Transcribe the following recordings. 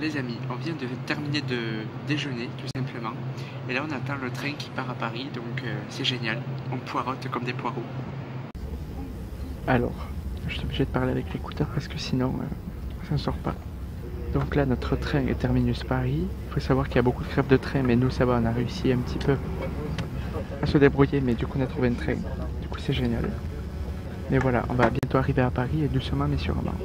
les amis, on vient de terminer de déjeuner tout simplement. Et là on attend le train qui part à Paris, donc c'est génial. On poirote comme des poireaux. Alors, je suis obligé de parler avec l'écouteur parce que sinon ça ne sort pas. Donc là notre train est terminus Paris. Il faut savoir qu'il y a beaucoup de crèves de train, mais nous ça va, on a réussi un petit peu à se débrouiller, mais du coup on a trouvé un train. Du coup c'est génial. Mais voilà, on va bientôt arriver à Paris et doucement mais sûrement.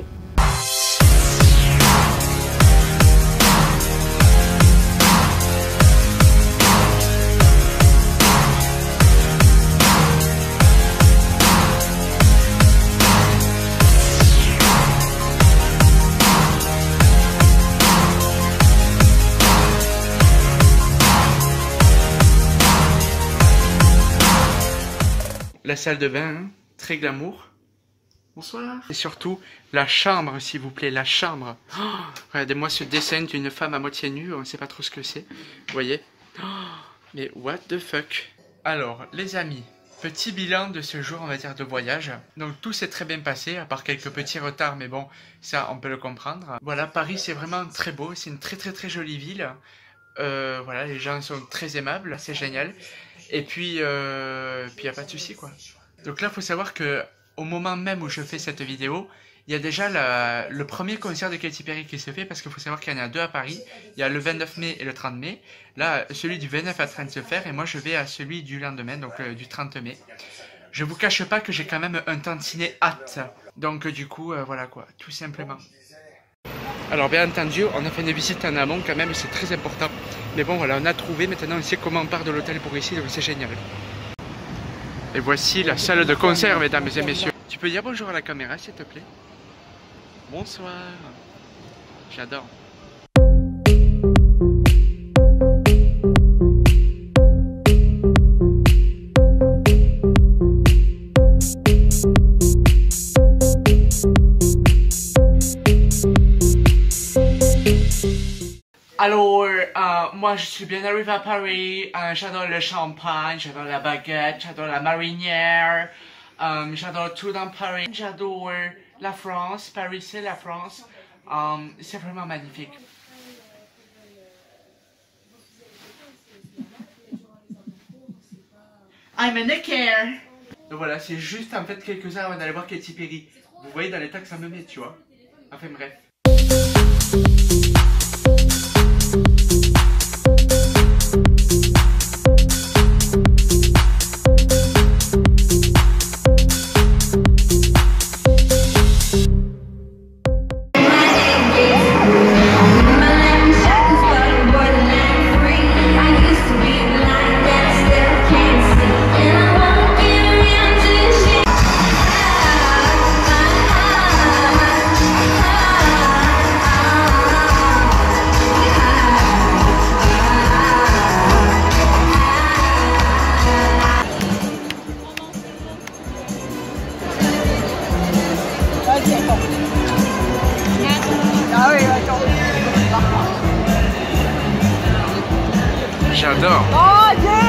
La salle de bain, hein, très glamour. Bonsoir. Et surtout, la chambre, s'il vous plaît, la chambre. Oh, regardez-moi ce dessin d'une femme à moitié nue, on ne sait pas trop ce que c'est. Vous voyez? Oh, mais what the fuck? Alors, les amis, petit bilan de ce jour, on va dire, de voyage. Donc, tout s'est très bien passé, à part quelques petits retards, mais bon, ça, on peut le comprendre. Voilà, Paris, c'est vraiment très beau, c'est une très jolie ville. Voilà, les gens sont très aimables, c'est génial. Et puis, y a pas de souci quoi. Donc là, faut savoir que au moment même où je fais cette vidéo, il y a déjà le premier concert de Katy Perry qui se fait, parce qu'il faut savoir qu'il y en a deux à Paris. Il y a le 29 mai et le 30 mai. Là, celui du 29 est en train de se faire, et moi je vais à celui du lendemain, donc du 30 mai. Je vous cache pas que j'ai quand même un tantinet hâte. Donc du coup, voilà quoi, tout simplement. Alors bien entendu, on a fait une visite en amont quand même, c'est très important. Mais bon voilà, on a trouvé, maintenant on sait comment on part de l'hôtel pour ici, donc c'est génial. Et voici la salle de concert, mesdames et messieurs. Tu peux dire bonjour à la caméra, s'il te plaît? Bonsoir. J'adore. Alors, moi je suis bien arrivé à Paris, j'adore le champagne, j'adore la baguette, j'adore la marinière, j'adore tout dans Paris, j'adore la France, Paris c'est la France, c'est vraiment magnifique. I'm in the care. Donc voilà, c'est juste en fait quelques heures avant d'aller voir Katy Perry. Vous voyez dans l'état que ça me met, tu vois. Enfin bref. J'adore. Oh, yeah.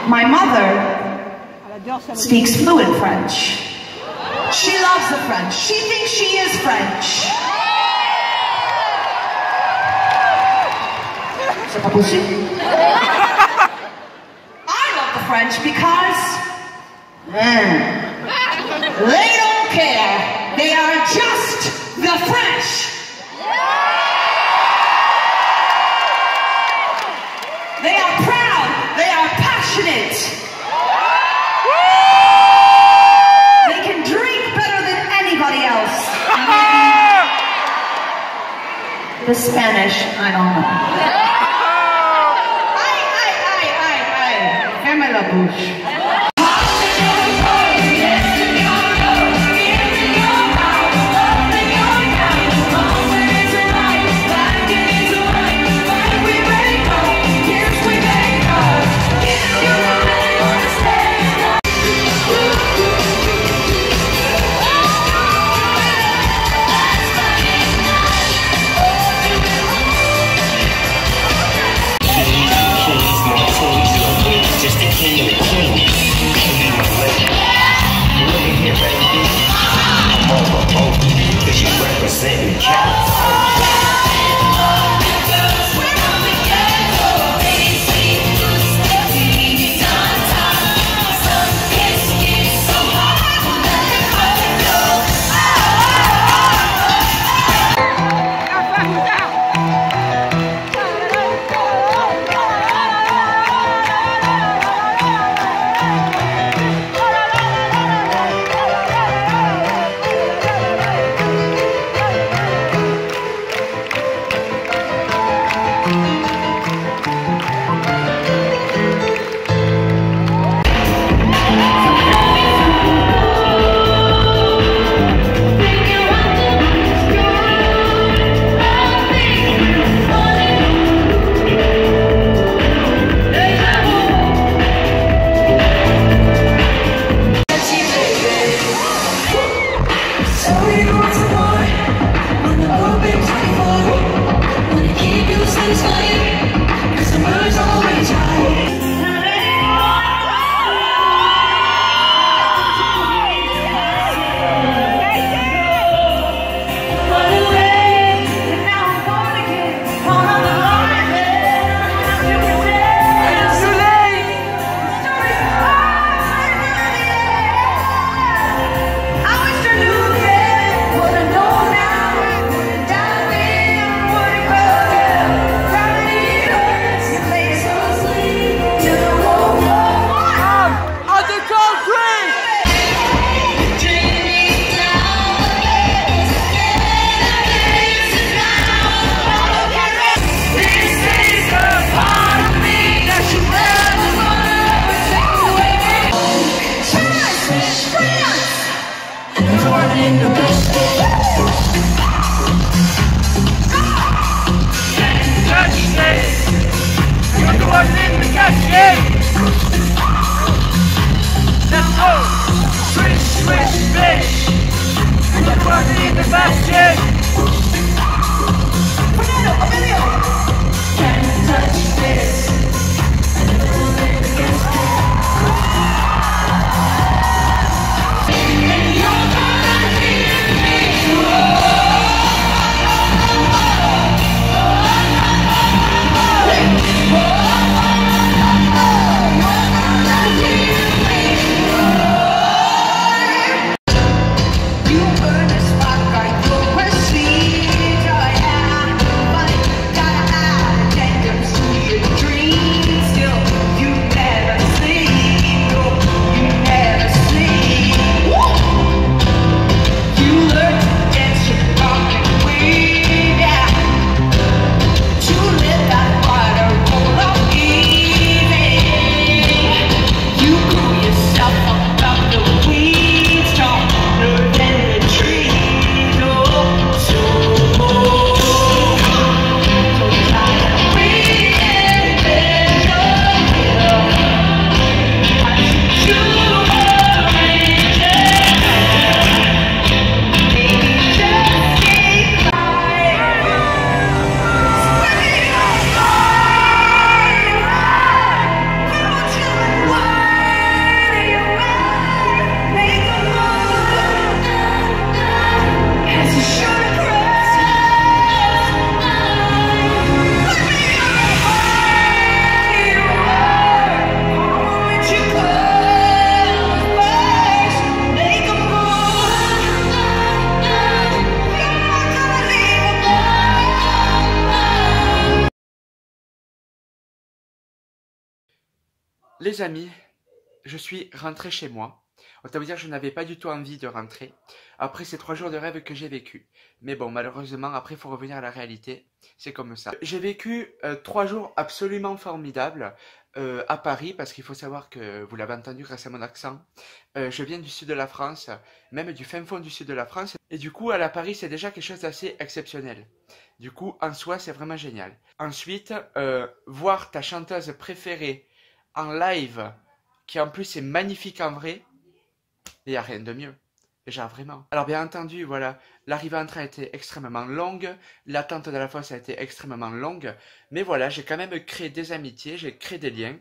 My mother speaks fluent French. She loves the French. She thinks she is French. C'est pas possible. I love the French because they don't care. They are just the French. They are proud. They are passionate. They can drink better than anybody else. The Spanish, I don't know. Ferme la bouche. Dream Les amis, je suis rentré chez moi. Autant vous dire, je n'avais pas du tout envie de rentrer après ces 3 jours de rêve que j'ai vécu. Mais bon, malheureusement, après, il faut revenir à la réalité. C'est comme ça. J'ai vécu 3 jours absolument formidables à Paris, parce qu'il faut savoir que, vous l'avez entendu grâce à mon accent, je viens du sud de la France, même du fin fond du sud de la France. Et du coup, aller à Paris, c'est déjà quelque chose d'assez exceptionnel. Du coup, en soi, c'est vraiment génial. Ensuite, voir ta chanteuse préférée en live, qui en plus est magnifique en vrai, il n'y a rien de mieux. Déjà, vraiment. Alors, bien entendu, voilà, l'arrivée en train a été extrêmement longue, l'attente de la fosse a été extrêmement longue, mais voilà, j'ai quand même créé des amitiés, j'ai créé des liens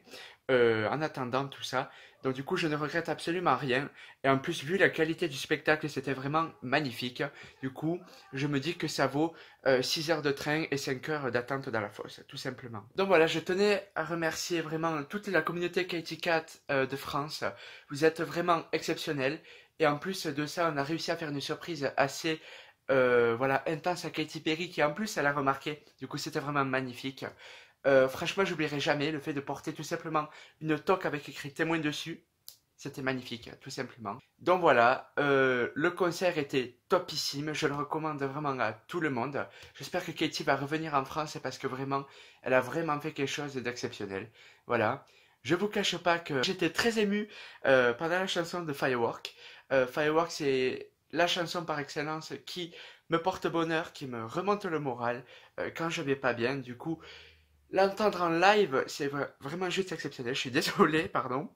en attendant tout ça. Donc, du coup, je ne regrette absolument rien. Et en plus, vu la qualité du spectacle, c'était vraiment magnifique. Du coup, je me dis que ça vaut 6 heures de train et 5 heures d'attente dans la fosse, tout simplement. Donc voilà, je tenais à remercier vraiment toute la communauté Katy Cat de France. Vous êtes vraiment exceptionnels. Et en plus de ça, on a réussi à faire une surprise assez voilà, intense à Katy Perry, qui en plus, elle a remarqué. Du coup, c'était vraiment magnifique. Franchement, j'oublierai jamais le fait de porter tout simplement une toque avec écrit témoin dessus. C'était magnifique, tout simplement. Donc voilà, le concert était topissime. Je le recommande vraiment à tout le monde. J'espère que Katy va revenir en France parce que vraiment, elle a vraiment fait quelque chose d'exceptionnel. Voilà. Je vous cache pas que j'étais très ému pendant la chanson de Firework. Firework, c'est la chanson par excellence qui me porte bonheur, qui me remonte le moral quand je vais pas bien. Du coup, l'entendre en live, c'est vraiment juste exceptionnel. Je suis désolé, pardon.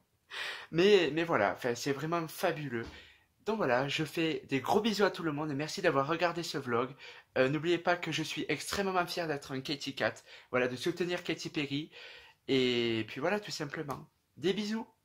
Mais voilà, enfin, c'est vraiment fabuleux. Donc voilà, je fais des gros bisous à tout le monde et merci d'avoir regardé ce vlog. N'oubliez pas que je suis extrêmement fier d'être un Katy Cat. Voilà, de soutenir Katy Perry. Et puis voilà, tout simplement. Des bisous!